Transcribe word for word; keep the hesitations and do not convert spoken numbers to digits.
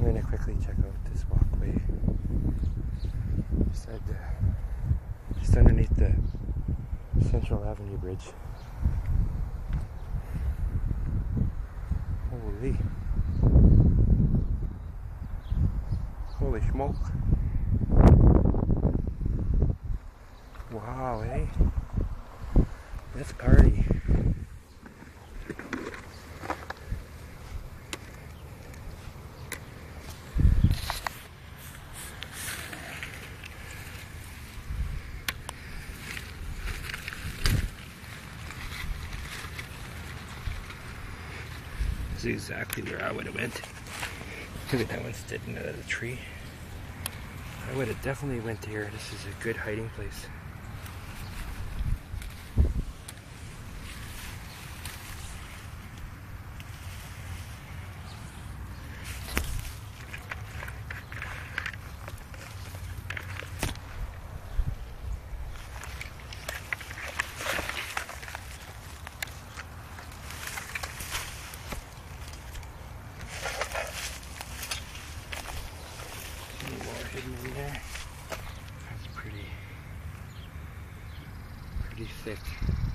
gonna quickly check out this walkway. Beside the, just underneath the Central Avenue Bridge. Holy. Holy smoke. Wow, eh? Let's party. This is exactly where I would have went. Look at that one sticking out of the tree. I would have definitely went here. This is a good hiding place. Hidden in there. That's pretty, pretty thick.